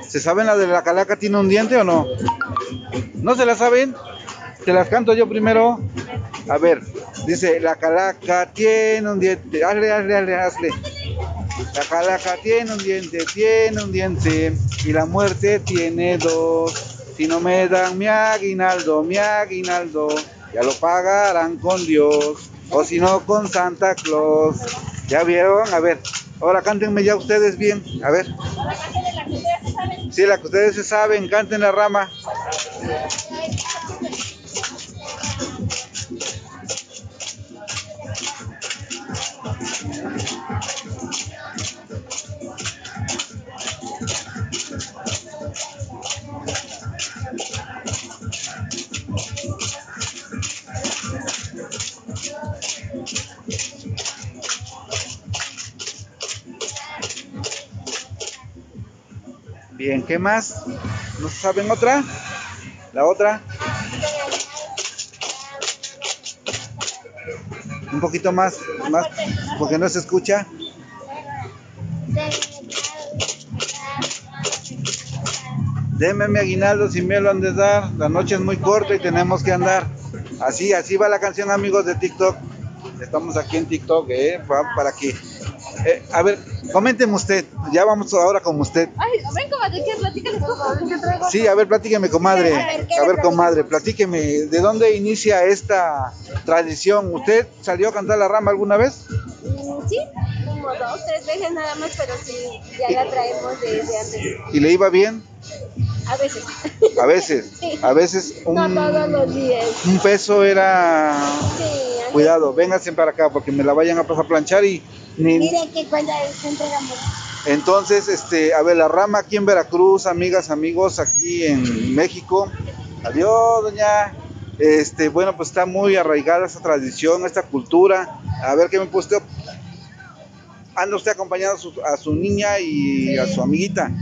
¿Se saben la de la calaca tiene un diente o no? ¿No se la saben? ¿Te las canto yo primero? A ver, dice, la calaca tiene un diente. Hazle. La calaca tiene un diente, y la muerte tiene dos. Si no me dan mi aguinaldo, ya lo pagarán con Dios, o si no con Santa Claus. ¿Ya vieron? A ver, ahora cántenme ya ustedes bien, a ver. Sí, la que ustedes se saben, canten la rama. Bien, ¿qué más? ¿No saben otra? ¿La otra? Un poquito más, porque no se escucha. Deme mi aguinaldo si me lo han de dar. La noche es muy corta y tenemos que andar. Así va la canción, amigos de TikTok. Estamos aquí en TikTok, para que... a ver, coménteme usted. Ya vamos ahora con usted. Ay, ven, comadre, ¿qué platícales tú? Sí, a ver, platíqueme, comadre. A ver, comadre, platíqueme. ¿De dónde inicia esta tradición? ¿Usted salió a cantar la rama alguna vez? Sí, como 2, 3 veces nada más, pero sí, ya la traemos desde antes. ¿Y le iba bien? A veces. A veces. Sí. A veces No todos los días. un peso era... Sí. Cuidado, vénganse para acá porque me la vayan a planchar y... Miren que cuando entregamos. Entonces, a ver, la rama aquí en Veracruz, amigas, amigos, aquí en México. Adiós, doña. Bueno, pues está muy arraigada esta tradición, esta cultura. A ver, ¿qué me puso usted? Anda usted acompañando a su niña y a su amiguita.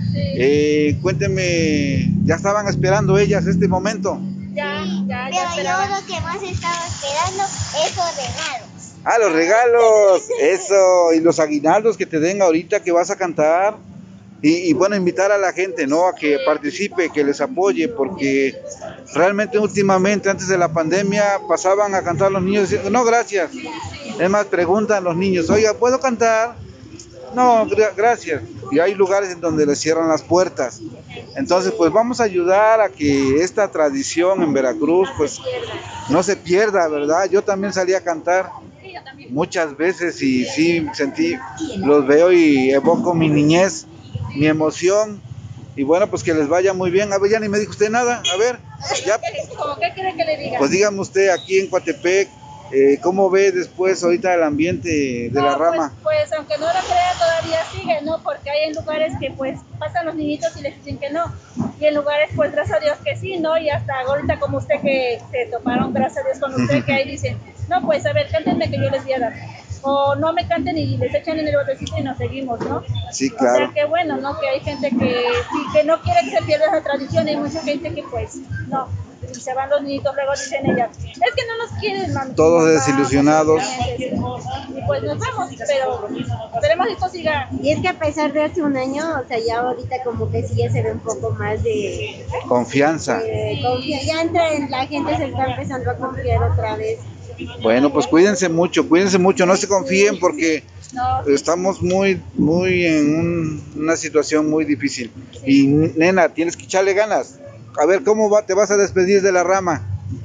Cuénteme, ¿ya estaban esperando ellas este momento? Ya Pero yo lo que más estaba esperando es los regalos. Ah, los regalos, eso, y los aguinaldos que te den ahorita que vas a cantar. Y bueno, invitar a la gente, ¿no? A que participe, que les apoye, porque realmente últimamente, antes de la pandemia, pasaban a cantar los niños diciendo, no, gracias. Es más, preguntan los niños, oiga, ¿puedo cantar? No, gracias. Y hay lugares en donde les cierran las puertas. Entonces, pues vamos a ayudar a que esta tradición en Veracruz, pues, no se pierda, ¿verdad? Yo también salí a cantar muchas veces y sí sentí, los veo y evoco mi niñez, mi emoción, y bueno, pues que les vaya muy bien. A ver, ya ni me dijo usted nada, a ver, ya. ¿Cómo qué quiere que le diga? Pues dígame usted aquí en Coatepec, ¿cómo ve después ahorita el ambiente de la rama? Pues aunque no lo crea, todavía sigue, ¿no? Porque hay en lugares que pues pasan los niñitos y les dicen que no, y en lugares pues gracias a Dios que sí, ¿no? Y hasta ahorita como usted que se toparon, gracias a Dios con usted, que ahí dicen, no, pues a ver, cántenme que yo les voy a dar. O no me canten y les echan en el botecito y nos seguimos, ¿no? Sí, claro. O sea que bueno, ¿no? Que hay gente que sí, que no quiere que se pierda esa tradición, y hay mucha gente que pues no. Y se van los niñitos, luego dicen ellas, es que no nos quieren, mami. Todos desilusionados. Y pues nos vamos, pero esperemos que esto siga. Y es que a pesar de hace un año, o sea, ya ahorita como que sí ya se ve un poco más de Confianza. ya la gente se está empezando a confiar otra vez. Bueno, pues cuídense mucho, no se confíen porque estamos muy en una situación muy difícil. Y nena, tienes que echarle ganas. A ver, ¿cómo te vas a despedir de la rama?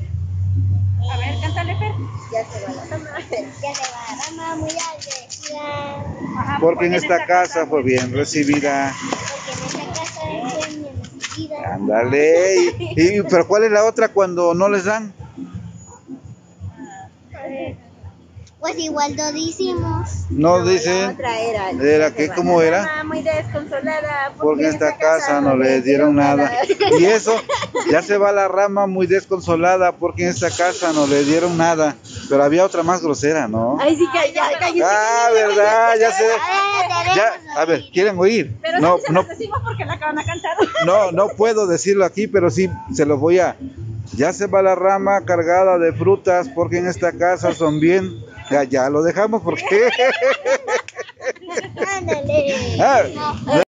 A ver, cántale, Fer. Ya se va la rama, muy agradecida. Ajá, Porque en esta casa fue bien recibida. Porque en esta casa fue bien recibida. Ándale. Pero ¿cuál es la otra cuando no les dan? Pues igual lo decimos. No dicen. La otra ¿Era qué? ¿Cómo era? Mamá muy desconsolada. Porque en esta casa no les dieron nada. Y eso, ya se va la rama muy desconsolada porque en esta casa no le dieron nada. Pero había otra más grosera, ¿no? Ay, sí, cállate. Ah, ¿verdad? Ya sé. Ya, a ver, ¿quieren oír? Pero No, eso sí se los decimos porque la acaban de cantar. no puedo decirlo aquí, pero sí se los voy a... Ya se va la rama cargada de frutas porque en esta casa son bien... Ya lo dejamos porque... Ándale. Ah,